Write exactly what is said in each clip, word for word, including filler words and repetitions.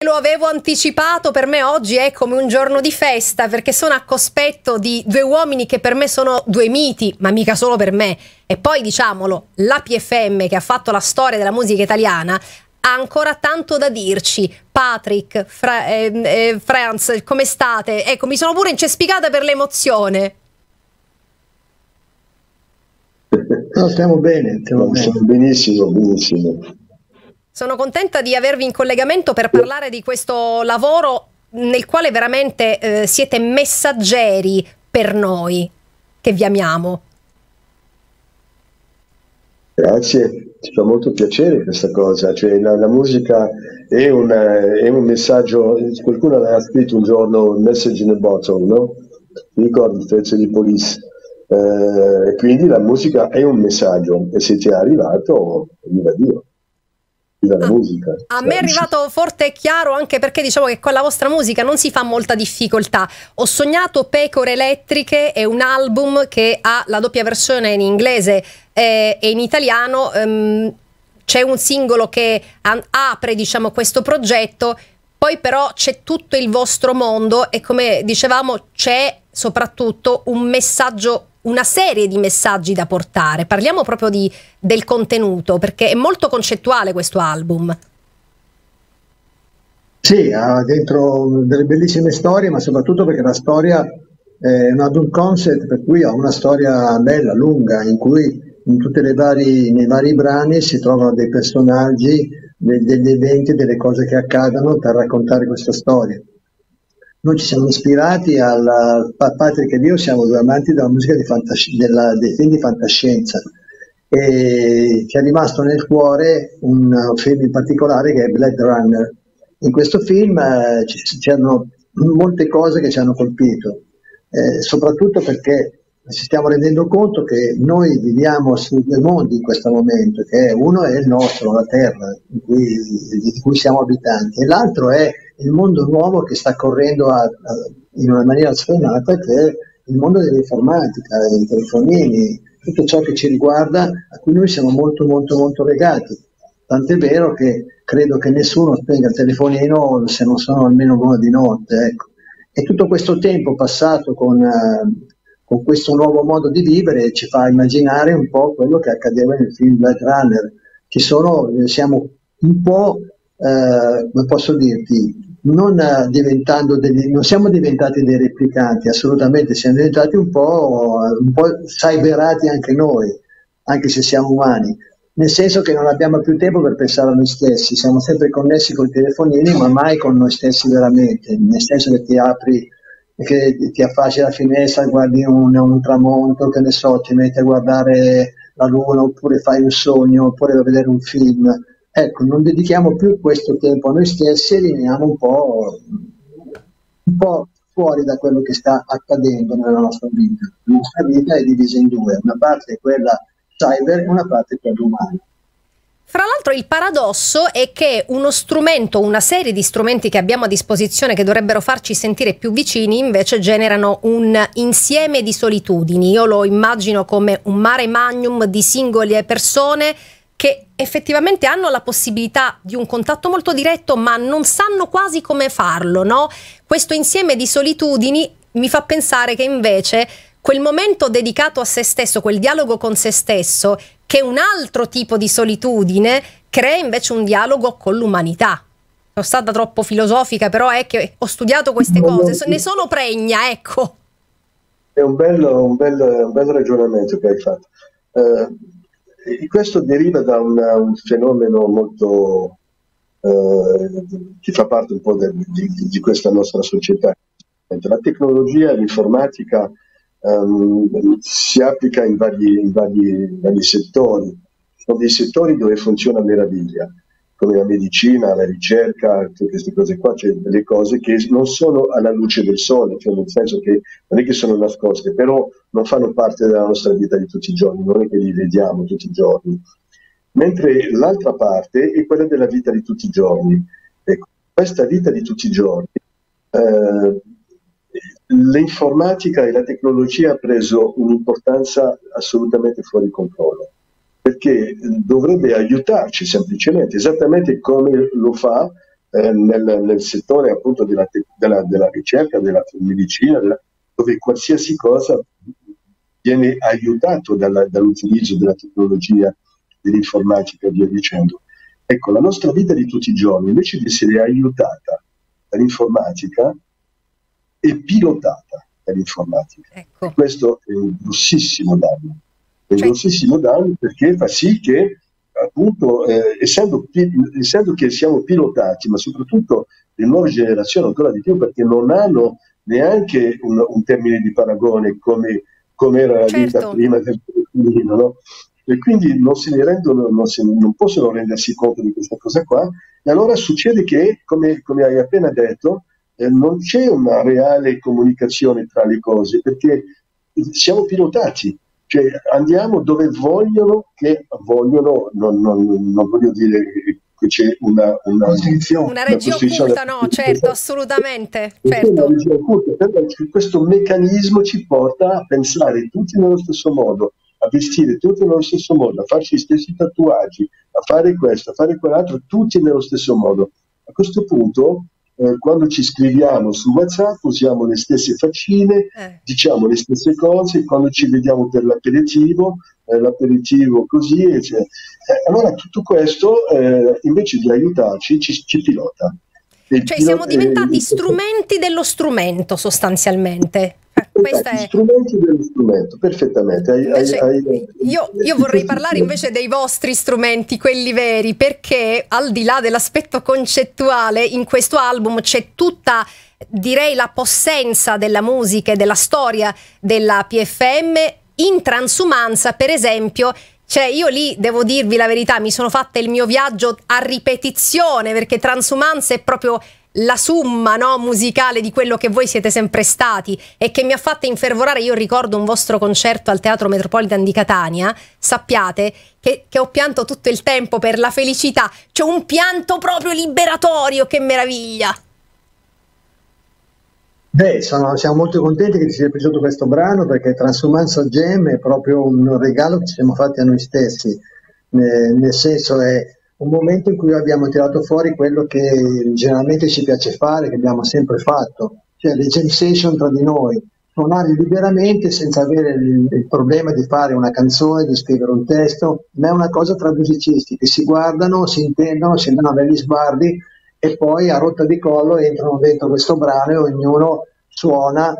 lo avevo anticipato, per me oggi è come un giorno di festa, perché sono a cospetto di due uomini che per me sono due miti, ma mica solo per me. E poi, diciamolo, l'A P F M, che ha fatto la storia della musica italiana, ha ancora tanto da dirci. Patrick, Fra- eh, eh, Franz, come state? Ecco, mi sono pure incespicata per l'emozione. No, stiamo bene, stiamo no, bene. benissimo, benissimo. Sono contenta di avervi in collegamento per parlare di questo lavoro nel quale veramente eh, siete messaggeri per noi, che vi amiamo. Grazie, ci fa molto piacere questa cosa, cioè la, la musica è, una, è un messaggio, qualcuno aveva scritto un giorno message in a bottle, no? Mi ricordo il pezzo di Police, eh, quindi la musica è un messaggio e se ti è arrivato, viva Dio. La musica. A me è arrivato forte e chiaro, anche perché diciamo che con la vostra musica non si fa molta difficoltà. Ho sognato Pecore elettriche, è un album che ha la doppia versione in inglese e in italiano. Um, c'è un singolo che apre, diciamo, questo progetto, poi però c'è tutto il vostro mondo e, come dicevamo, c'è soprattutto un messaggio, una serie di messaggi da portare. Parliamo proprio di, del contenuto, perché è molto concettuale questo album. Sì, ha dentro delle bellissime storie, ma soprattutto perché la storia è un album concept, per cui ha una storia bella, lunga, in cui in tutte le vari, nei vari brani si trovano dei personaggi, dei, degli eventi, delle cose che accadono per raccontare questa storia. Noi ci siamo ispirati alla Patrick ed io siamo due amanti della musica di fantasci- della, dei film di fantascienza e ci è rimasto nel cuore un film in particolare che è Blade Runner. In questo film eh, c'erano molte cose che ci hanno colpito, eh, soprattutto perché ci stiamo rendendo conto che noi viviamo su due mondi in questo momento, che uno è il nostro, la Terra, in cui, di cui siamo abitanti, e l'altro è il mondo nuovo che sta correndo a, a, in una maniera sfrenata, che è il mondo dell'informatica, dei telefonini, tutto ciò che ci riguarda, a cui noi siamo molto molto molto legati. Tant'è vero che credo che nessuno spenga il telefonino se non sono almeno l'una di notte. Ecco. E tutto questo tempo passato con, uh, con questo nuovo modo di vivere ci fa immaginare un po' quello che accadeva nel film Blade Runner. Ci sono, siamo un po', uh, come posso dirti, non, uh, diventando degli, non siamo diventati dei replicanti, assolutamente, siamo diventati un po', un po' cyberati anche noi, anche se siamo umani. Nel senso che non abbiamo più tempo per pensare a noi stessi, siamo sempre connessi con i telefonini, ma mai con noi stessi veramente, nel senso che ti apri, che ti affacci la finestra, guardi un, un tramonto, che ne so, ti metti a guardare la luna, oppure fai un sogno, oppure a vedere un film. Ecco, non dedichiamo più questo tempo a noi stessi e rimaniamo un po', un po' fuori da quello che sta accadendo nella nostra vita. La nostra vita è divisa in due, una parte è quella cyber e una parte per l'umano. Fra l'altro il paradosso è che uno strumento, una serie di strumenti che abbiamo a disposizione che dovrebbero farci sentire più vicini, invece generano un insieme di solitudini. Io lo immagino come un mare magnum di singole persone che effettivamente hanno la possibilità di un contatto molto diretto, ma non sanno quasi come farlo, no? Questo insieme di solitudini mi fa pensare che invece quel momento dedicato a se stesso, quel dialogo con se stesso, che è un altro tipo di solitudine, crea invece un dialogo con l'umanità. Sono stata troppo filosofica, però è che ho studiato queste cose, ne sono pregna, ecco. È un bello, un bello, un bello ragionamento che hai fatto. Uh, questo deriva da una, un fenomeno molto uh, che fa parte un po' de, di, di questa nostra società. La tecnologia, l'informatica Um, si applica in vari, in, vari, in vari settori. Ci sono dei settori dove funziona a meraviglia, come la medicina, la ricerca, tutte queste cose qua, cioè delle cose che non sono alla luce del sole, cioè nel senso che non è che sono nascoste, però non fanno parte della nostra vita di tutti i giorni, non è che li vediamo tutti i giorni. Mentre l'altra parte è quella della vita di tutti i giorni. Ecco, questa vita di tutti i giorni eh, l'informatica e la tecnologia ha preso un'importanza assolutamente fuori controllo, perché dovrebbe aiutarci semplicemente, esattamente come lo fa eh, nel, nel settore appunto della, della, della ricerca, della medicina, della, dove qualsiasi cosa viene aiutato dalla, dall'utilizzo della tecnologia, dell'informatica e via dicendo. Ecco, la nostra vita di tutti i giorni, invece di essere aiutata dall'informatica, è pilotata dall'informatica. Ecco. E questo è un grossissimo danno. È un Cioè- grossissimo danno perché fa sì che, appunto, eh, essendo, pi- essendo che siamo pilotati, ma soprattutto le nuove generazioni ancora di più, perché non hanno neanche un, un termine di paragone come, come era la vita Certo. prima del telefonino, no? E quindi non se ne rendono, non, se, non possono rendersi conto di questa cosa qua, e allora succede che, come, come hai appena detto, eh, non c'è una reale comunicazione tra le cose, perché siamo pilotati, cioè andiamo dove vogliono, che vogliono, non, non, non voglio dire che c'è una, una, Costrizione. Una regia costrizione- occulta, no, certo, assolutamente, non c'è una certo. regia occulta, però questo meccanismo ci porta a pensare tutti nello stesso modo, a vestire tutti nello stesso modo, a farci gli stessi tatuaggi, a fare questo, a fare quell'altro, tutti nello stesso modo. A questo punto, eh, quando ci scriviamo su WhatsApp, usiamo le stesse faccine, Eh. diciamo le stesse cose, quando ci vediamo per l'aperitivo, eh, l'aperitivo così, e cioè, eh, allora tutto questo, eh, invece di aiutarci, ci, ci pilota. E il Cioè pilo- siamo diventati eh, strumenti dello strumento sostanzialmente. Eh, Questa Gli è... strumenti dello strumento, perfettamente. Hai- Invece, hai- hai- io, io vorrei parlare invece dei vostri strumenti, quelli veri, perché al di là dell'aspetto concettuale, in questo album c'è tutta, direi, la possenza della musica e della storia della P F M in transumanza, per esempio. Cioè io lì devo dirvi la verità, mi sono fatta il mio viaggio a ripetizione, perché transumanza è proprio la summa, no, musicale di quello che voi siete sempre stati e che mi ha fatto infervorare. Io ricordo un vostro concerto al Teatro Metropolitan di Catania, sappiate che, che ho pianto tutto il tempo per la felicità, cioè un pianto proprio liberatorio, che meraviglia. Beh, sono- siamo molto contenti che ti sia piaciuto questo brano perché Transumanza Jam è proprio un regalo che ci siamo fatti a noi stessi, Ne- nel senso è un momento in cui abbiamo tirato fuori quello che generalmente ci piace fare, che abbiamo sempre fatto, cioè le jam session tra di noi, suonare liberamente senza avere il, il problema di fare una canzone, di scrivere un testo, ma è una cosa tra musicisti che si guardano, si intendono, si danno degli sguardi e poi a rotta di collo entrano dentro questo brano e ognuno suona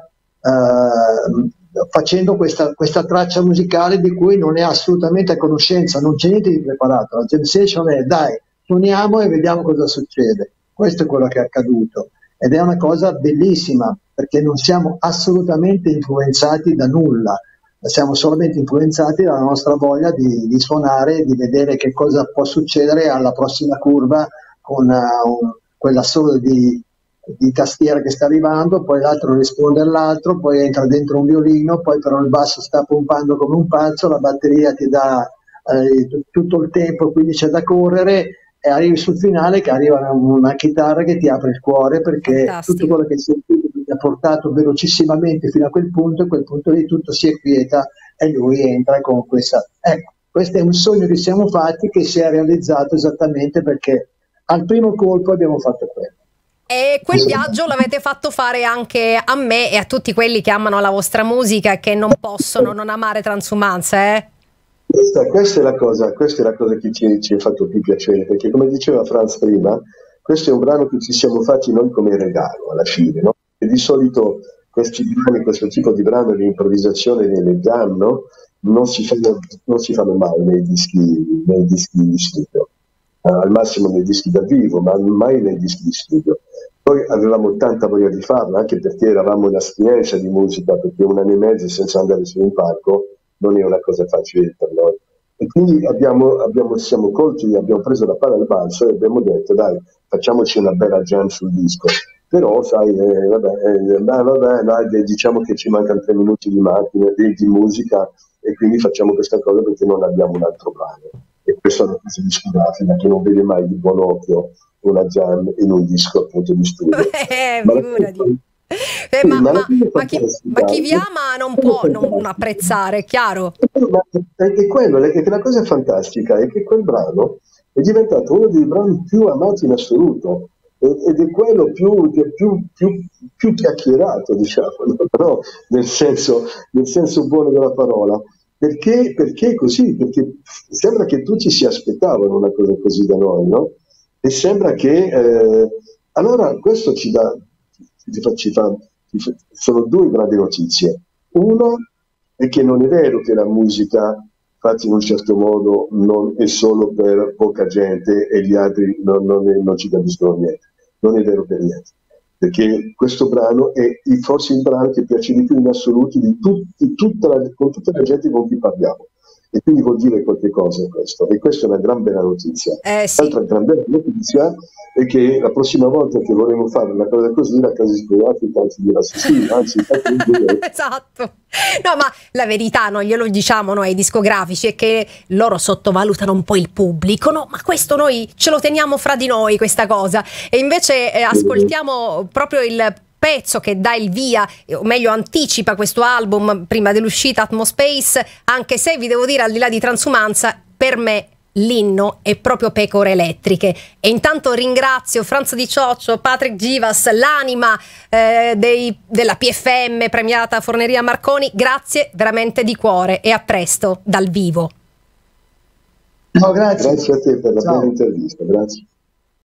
eh, facendo questa, questa traccia musicale di cui non è assolutamente a conoscenza, non c'è niente di preparato. La jam session è dai, suoniamo e vediamo cosa succede. Questo è quello che è accaduto ed è una cosa bellissima perché non siamo assolutamente influenzati da nulla, siamo solamente influenzati dalla nostra voglia di, di suonare, di vedere che cosa può succedere alla prossima curva con uh, un, quella solo di, di tastiera che sta arrivando, poi l'altro risponde all'altro, poi entra dentro un violino, poi però il basso sta pompando come un pazzo, la batteria ti dà eh, tutto il tempo, quindi c'è da correre e arrivi sul finale che arriva una, una chitarra che ti apre il cuore perché Fantastico. tutto quello che hai sentito ti ha portato velocissimamente fino a quel punto e a quel punto lì tutto si è quieta e lui entra con questa... Ecco, questo è un sogno che siamo fatti che si è realizzato esattamente perché al primo colpo abbiamo fatto quello. E quel viaggio l'avete fatto fare anche a me e a tutti quelli che amano la vostra musica e che non possono non amare Transumanza, eh? Questa, questa è la cosa, questa è la cosa che ci, ci ha fatto più piacere, perché come diceva Franz prima, questo è un brano che ci siamo fatti noi come regalo alla fine, no? E di solito questi brani, questo tipo di brano di improvvisazione nelle jam, no? non, si fanno, non si fanno mai nei dischi, nei dischi di studio, uh, al massimo nei dischi da vivo, ma mai nei dischi di studio. Poi avevamo tanta voglia di farlo, anche perché eravamo in astinenza di musica, perché un anno e mezzo senza andare su un palco non è una cosa facile per noi. E quindi abbiamo, abbiamo, siamo colti, abbiamo preso la palla al balzo e abbiamo detto dai, facciamoci una bella jam sul disco. Però sai, eh, vabbè, eh, beh, vabbè, dai, diciamo che ci mancano tre minuti di macchina, di, di musica e quindi facciamo questa cosa perché non abbiamo un altro brano. E questa è una cosa discutibile, che non vede mai di buon occhio una jam in un disco appunto di studio. Eh, Ma- figurati. Eh, ma, ma- ma chi, ma chi vi ama non può non apprezzare, è chiaro. Ma è, è quello, è che la cosa fantastica è che quel brano è diventato uno dei brani più amati in assoluto. ed è quello più, più, più, più chiacchierato, diciamo, no? Però nel senso, nel senso buono della parola. Perché, perché così? Perché sembra che tutti si aspettavano una cosa così da noi, no? E sembra che... Eh, allora questo ci dà... Ci fa, ci fa, ci fa, sono due grandi notizie. Una è che non è vero che la musica fatta in un certo modo non è solo per poca gente e gli altri non, non, è, non ci capiscono niente. Non è vero per niente. Perché questo brano è forse il brano che piace di più in assoluto di tutti, tutta la, con tutta la gente con cui parliamo. E quindi vuol dire qualche cosa questo. E questa è una gran bella notizia. Eh, sì. L'altra gran bella notizia è che la prossima volta che vorremmo fare una cosa così, la casa discografica ci dirà sì, sì, anzi, esatto. No, ma la verità, no, glielo diciamo noi ai discografici, è che loro sottovalutano un po' il pubblico, no? Ma questo noi ce lo teniamo fra di noi, questa cosa. E invece eh, ascoltiamo proprio il pezzo che dà il via, o meglio anticipa questo album prima dell'uscita, Atmospace, anche se vi devo dire, al di là di Transumanza, per me l'inno è proprio Pecore Elettriche. E intanto ringrazio Franz Di Cioccio, Patrick Givas, l'anima eh, dei, della P F M premiata Forneria Marconi, grazie veramente di cuore e a presto dal vivo. No, grazie. Grazie a te per la Ciao. bella intervista, grazie.